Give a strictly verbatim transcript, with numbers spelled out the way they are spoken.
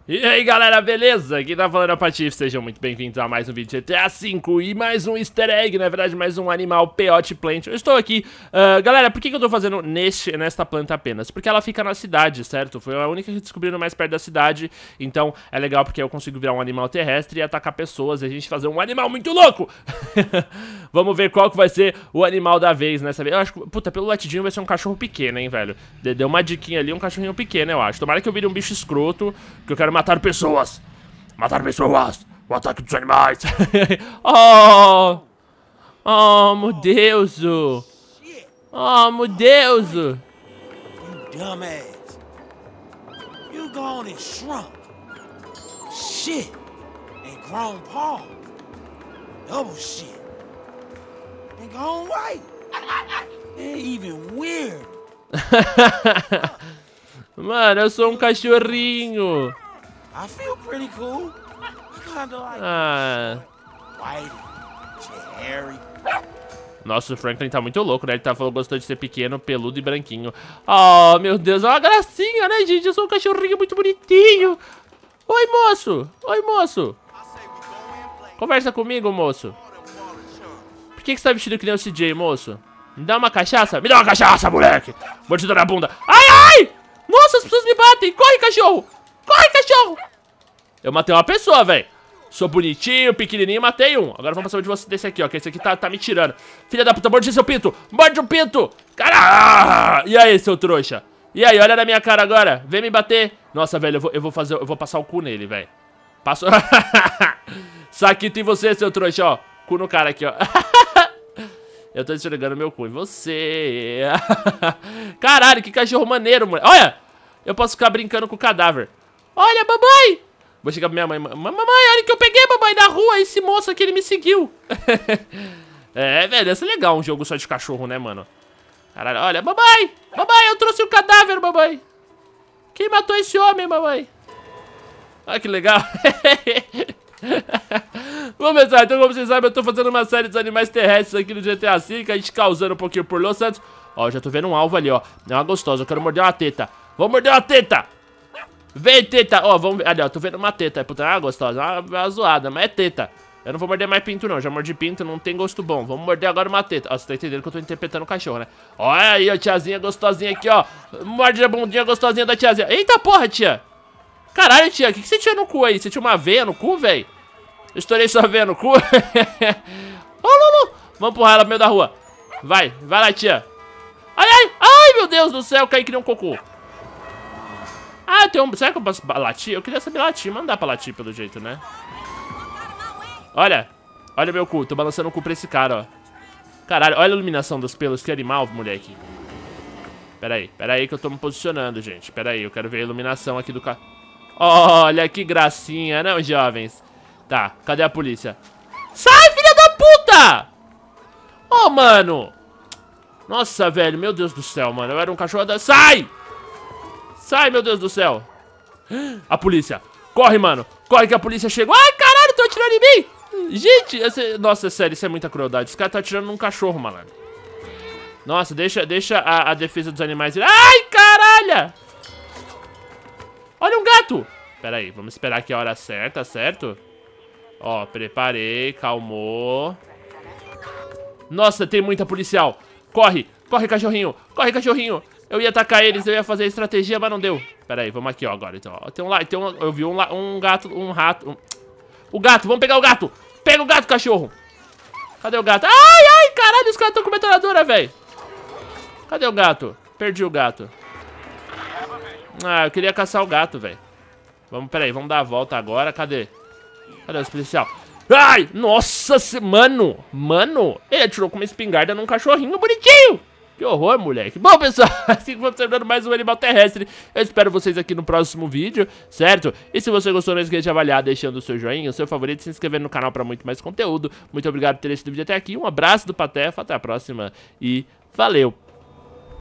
E aí galera, beleza? Quem tá falando é o Patife, sejam muito bem-vindos a mais um vídeo de G T A cinco e mais um easter egg, na verdade mais um animal peyote plant. Eu estou aqui, uh, galera, por que, que eu tô fazendo neste, nesta planta apenas? Porque ela fica na cidade, certo? Foi a única que descobriram mais perto da cidade, então é legal porque eu consigo virar um animal terrestre e atacar pessoas e a gente fazer um animal muito louco! Vamos ver qual que vai ser o animal da vez nessa vez. Eu acho que, puta, pelo latidinho vai ser um cachorro pequeno, hein, velho? Deu uma diquinha ali, um cachorrinho pequeno, eu acho. Tomara que eu vire um bicho escroto, que eu quero matar pessoas. Matar pessoas. O ataque dos animais. Oh. Oh, meu Deus. Oh, meu Deus. You dumbass. You gone and shrunk. Shit. And grown Paul. Double shit. And gone white. And even weird. Mano, eu sou um cachorrinho. I feel pretty cool. Kinda like Ah. white, hairy. Nossa, o Franklin tá muito louco, né? Ele tá falando que gostou de ser pequeno, peludo e branquinho. Oh, meu Deus, é uma gracinha, né, gente? Eu sou um cachorrinho muito bonitinho. Oi, moço. Oi, moço. Conversa comigo, moço. Por que, que você tá vestido que nem o C J, moço? Me dá uma cachaça? Me dá uma cachaça, moleque. Mordida na bunda. Ai, ai! Nossa, as pessoas me batem. Corre, cachorro. Corre, cachorro. Eu matei uma pessoa, velho. Sou bonitinho, pequenininho, matei um. Agora vamos passar de você desse aqui, ó. Que esse aqui tá, tá me tirando. Filha da puta, morde seu pinto. Morde o pinto. Cara. E aí, seu trouxa? E aí, olha na minha cara agora. Vem me bater. Nossa, velho, eu vou, eu vou fazer, eu vou passar o cu nele, velho. Passo. Saquito em você, seu trouxa, ó. Cu no cara aqui, ó. Eu tô esfregando meu cu em você. Caralho, que cachorro maneiro, mano. Olha, eu posso ficar brincando com o cadáver. Olha, mamãe. Vou chegar pra minha mãe. Mamãe, olha que eu peguei, mamãe, na rua. Esse moço aqui, ele me seguiu. É, velho, isso é legal um jogo só de cachorro, né, mano? Caralho, olha, mamãe. Mamãe, eu trouxe um cadáver, mamãe. Quem matou esse homem, mamãe? Olha que legal. Bom, pessoal, então como vocês sabem, eu tô fazendo uma série dos animais terrestres aqui no G T A cinco, a gente causando um pouquinho por Los Santos. Ó, já tô vendo um alvo ali, ó. É uma gostosa, eu quero morder uma teta. Vou morder uma teta. Vem, teta. Ó, vamos ver. Ali, ó, tô vendo uma teta. Puta, é uma gostosa, é uma, uma zoada, mas é teta. Eu não vou morder mais pinto, não. Já mordi pinto, não tem gosto bom. Vamos morder agora uma teta. Ó, você tá entendendo que eu tô interpretando o cachorro, né? Olha aí, ó, tiazinha gostosinha aqui, ó. Morde a bundinha gostosinha da tiazinha. Eita porra, tia. Caralho, tia, o que, que você tinha no cu aí? Você tinha uma veia no cu, velho? Eu estourei sua veia no cu. Oh, Lulu. Vamos empurrar ela no meio da rua. Vai, vai lá, tia. Ai, ai, ai, meu Deus do céu, caí que nem um cocô. Ah, tem um... Será que eu posso latir? Eu queria saber latir, mas não dá pra latir pelo jeito, né? Olha, olha meu cu, tô balançando o cu pra esse cara, ó. Caralho, olha a iluminação dos pelos, que animal, moleque. Pera aí, pera aí que eu tô me posicionando, gente. Pera aí, eu quero ver a iluminação aqui do carro. Olha, que gracinha, não, jovens? Tá, cadê a polícia? Sai, filha da puta! Ô, oh, mano. Nossa, velho, meu Deus do céu, mano. Eu era um cachorro da... Sai! Sai, meu Deus do céu. A polícia. Corre, mano. Corre que a polícia chegou. Ai, caralho, tô atirando em mim. Gente, esse... nossa, sério, isso é muita crueldade. Esse cara tá atirando num cachorro, malandro. Nossa, deixa, deixa a, a defesa dos animais... Ai, caralho! Olha um gato. Pera aí, vamos esperar aqui a hora certa, certo? Ó, preparei, calmou. Nossa, tem muita policial. Corre, corre, cachorrinho. Corre, cachorrinho. Eu ia atacar eles, eu ia fazer a estratégia, mas não deu. Pera aí, vamos aqui, ó, agora. Então, ó, tem um lá, tem um, eu vi um, um gato, um rato. Um... O gato, vamos pegar o gato. Pega o gato, cachorro. Cadê o gato? Ai, ai, caralho, os caras estão com metralhadora, velho. Cadê o gato? Perdi o gato. Ah, eu queria caçar o gato, velho. Vamos, pera aí, vamos dar a volta agora. Cadê? Cadê os policial? Ai, nossa, mano. Mano, ele atirou com uma espingarda num cachorrinho bonitinho. Que horror, moleque. Bom, pessoal, assim que vamos terminando mais um animal terrestre. Eu espero vocês aqui no próximo vídeo, certo? E se você gostou, não esqueça de avaliar deixando o seu joinha, o seu favorito, se inscrever no canal para muito mais conteúdo. Muito obrigado por ter assistido o vídeo até aqui. Um abraço do Patefa, até a próxima e valeu!